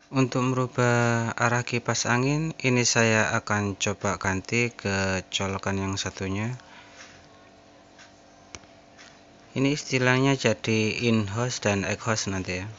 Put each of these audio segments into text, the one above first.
Untuk merubah arah kipas angin, ini saya akan coba ganti ke colokan yang satunya. Ini istilahnya jadi in-house dan exhaust nanti ya.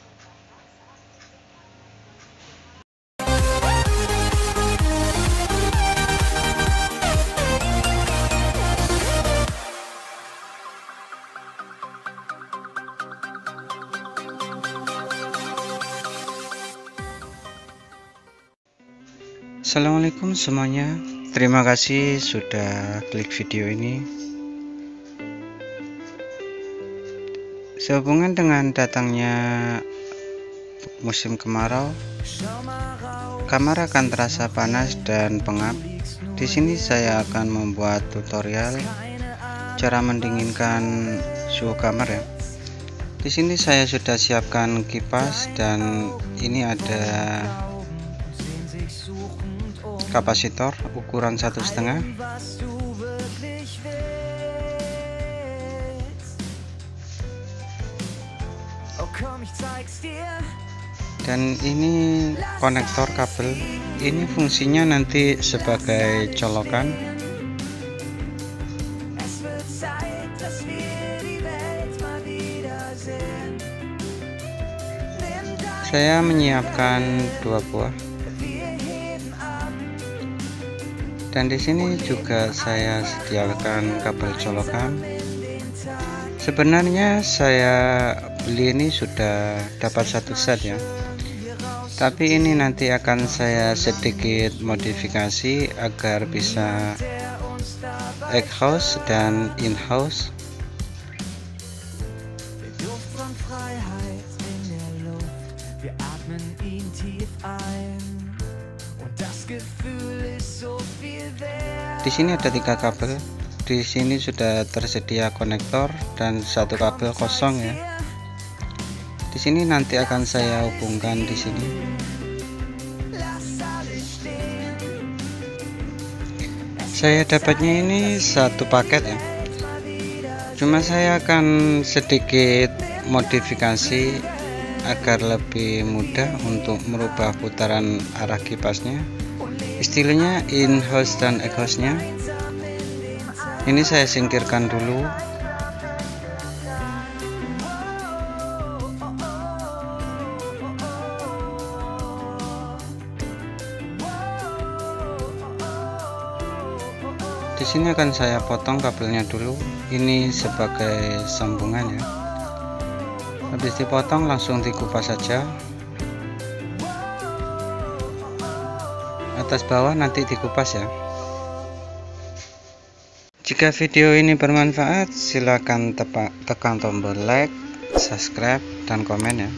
Assalamualaikum semuanya, terima kasih sudah klik video ini. Sehubungan dengan datangnya musim kemarau, kamar akan terasa panas dan pengap. Di sini saya akan membuat tutorial cara mendinginkan suhu kamar ya. Di sini saya sudah siapkan kipas dan ini ada kapasitor ukuran 1,5. Dan ini konektor kabel. Ini fungsinya nanti sebagai colokan. Saya menyiapkan 2 buah. Dan di sini juga saya sediakan kabel colokan. Sebenarnya saya beli ini sudah dapat 1 set ya. Tapi ini nanti akan saya sedikit modifikasi agar bisa exhaust dan in-house. Di sini ada 3 kabel. Di sini sudah tersedia konektor dan 1 kabel kosong ya. Di sini nanti akan saya hubungkan di sini. Saya dapatnya ini 1 paket ya. Cuma saya akan sedikit modifikasi agar lebih mudah untuk merubah putaran arah kipasnya. Istilahnya in-house dan exhaust-nya. Ini saya singkirkan dulu. Di sini akan saya potong kabelnya dulu. Ini sebagai sambungan ya. Habis dipotong langsung dikupas saja. Atas bawah nanti dikupas ya. Jika video ini bermanfaat, silakan tekan tombol like, subscribe, dan komen ya.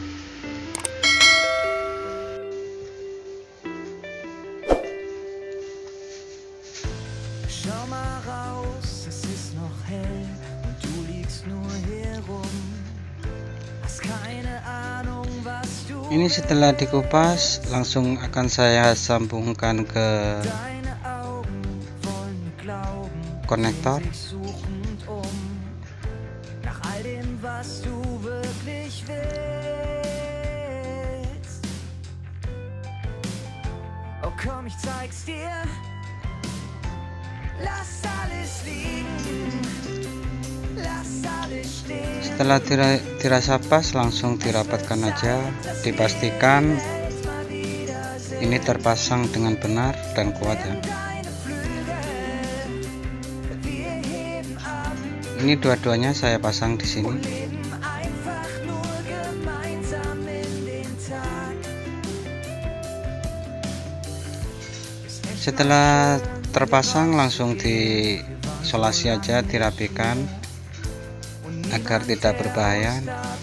Ini setelah dikupas langsung akan saya sambungkan ke konektor. Setelah dirasa pas langsung dirapatkan aja, dipastikan ini terpasang dengan benar dan kuat ya. Ini dua-duanya saya pasang di sini. Setelah terpasang langsung disolasi aja, dirapikan agar tidak berbahaya.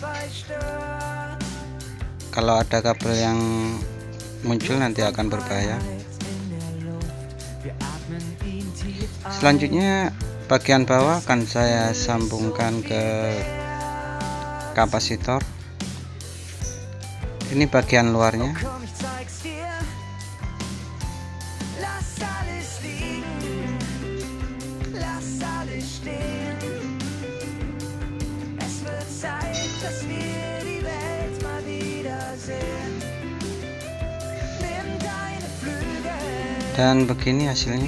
Kalau ada kabel yang muncul nanti akan berbahaya. Selanjutnya bagian bawah akan saya sambungkan ke kapasitor. Ini bagian luarnya. Dan begini hasilnya.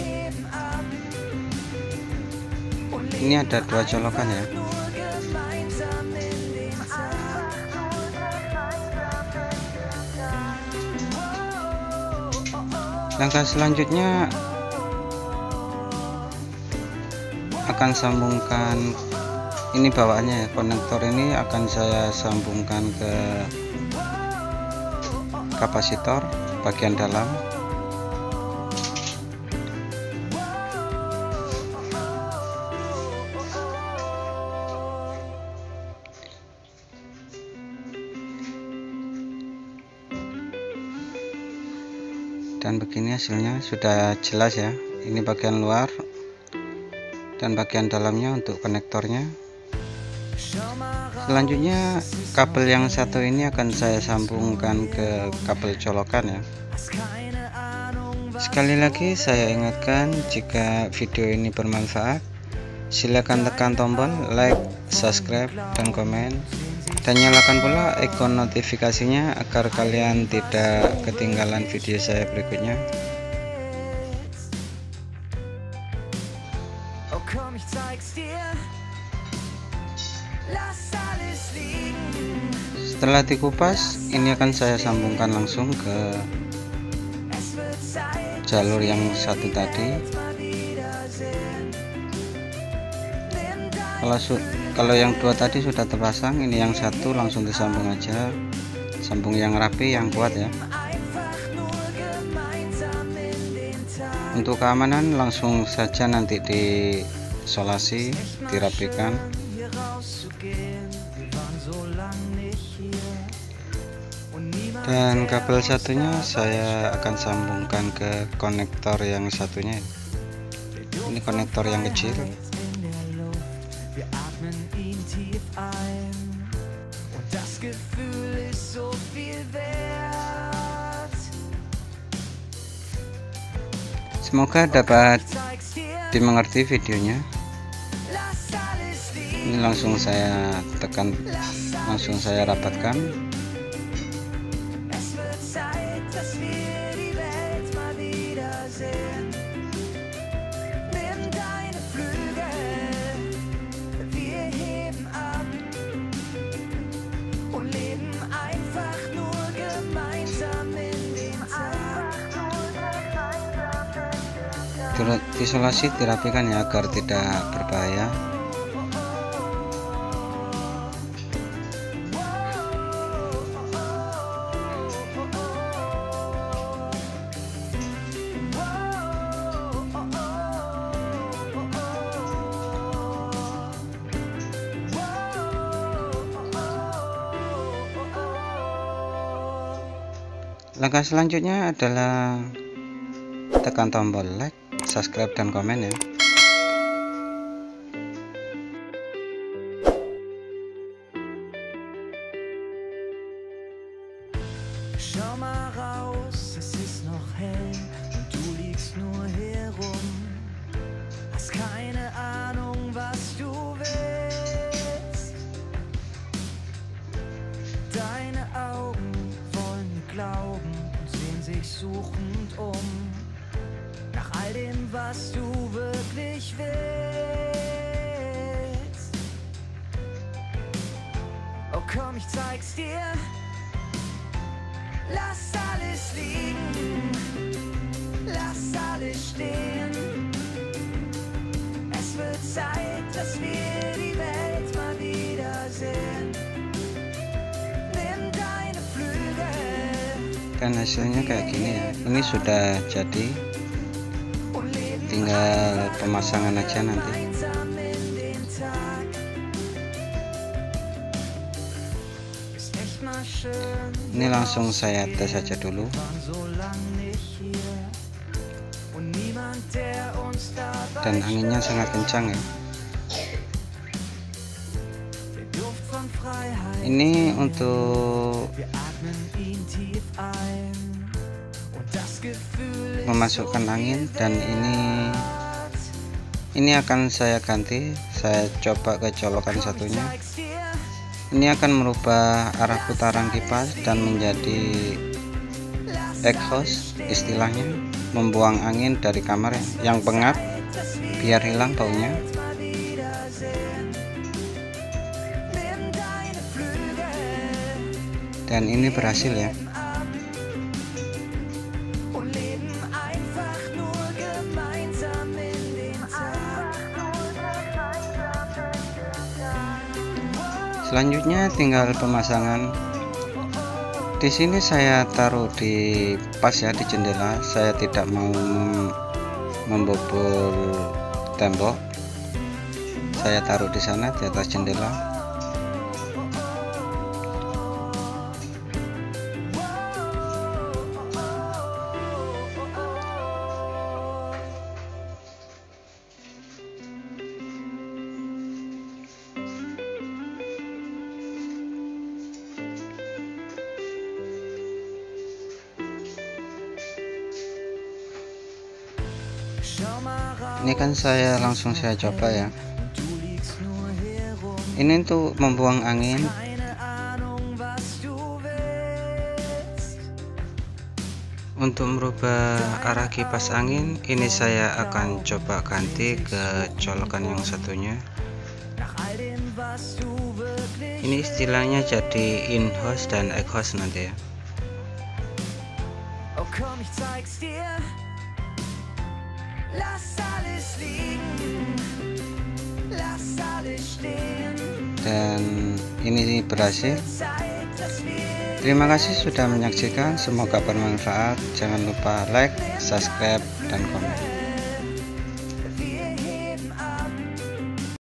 Ini ada 2 colokan ya. Langkah selanjutnya akan sambungkan ini bawaannya ya, konektor ini akan saya sambungkan ke kapasitor bagian dalam. Dan begini hasilnya, sudah jelas ya. Ini bagian luar dan bagian dalamnya untuk konektornya. Selanjutnya kabel yang satu ini akan saya sambungkan ke kabel colokan ya. Sekali lagi saya ingatkan, jika video ini bermanfaat, silakan tekan tombol like, subscribe, dan komen, dan nyalakan pula ikon notifikasinya agar kalian tidak ketinggalan video saya berikutnya. Setelah dikupas, ini akan saya sambungkan langsung ke jalur yang satu tadi. Kalau yang 2 tadi sudah terpasang, ini yang satu langsung disambung aja, sambung yang rapi, yang kuat ya. Untuk keamanan langsung saja nanti diisolasi, dirapikan. Dan kabel satunya saya akan sambungkan ke konektor yang satunya. Ini konektor yang kecil. Semoga dapat dimengerti videonya. Ini langsung saya tekan, langsung saya rapatkan. Isolasi dirapikan ya agar tidak berbahaya. Langkah selanjutnya adalah tekan tombol like, subscribe, dan komen ya. Schau mal raus, es ist noch hell und du liegst nur hier rum. Hast keine Ahnung, was du willst. Deine Augen wollen glauben und sehen sich suchend um. Nach all dem, was du wirklich willst. Oh komm, ich zeig's dir. Lass alles liegen, lass alles stehen. Es wird Zeit, dass wir die Welt mal wiedersehen. Nimm deine Flügel. Dan hasilnya kayak gini ya. Ini sudah jadi, tinggal pemasangan aja nanti. Ini langsung saya tes saja dulu. Dan anginnya sangat kencang ya. Ini untuk memasukkan angin, dan ini akan saya ganti. Saya coba ke colokan satunya. Ini akan merubah arah putaran kipas dan menjadi exhaust istilahnya, membuang angin dari kamar yang pengap biar hilang baunya. Dan ini berhasil ya. Selanjutnya tinggal pemasangan. Di sini saya taruh di pas ya, di jendela. Saya tidak mau membobol tembok. Saya taruh di sana di atas jendela. Ini kan saya langsung coba ya. Ini untuk membuang angin. Untuk merubah arah kipas angin, ini saya akan coba ganti ke colokan yang satunya. Ini istilahnya jadi in-house dan egg-house nanti ya. Dan ini berhasil. Terima kasih sudah menyaksikan, semoga bermanfaat. Jangan lupa like, subscribe, dan komen.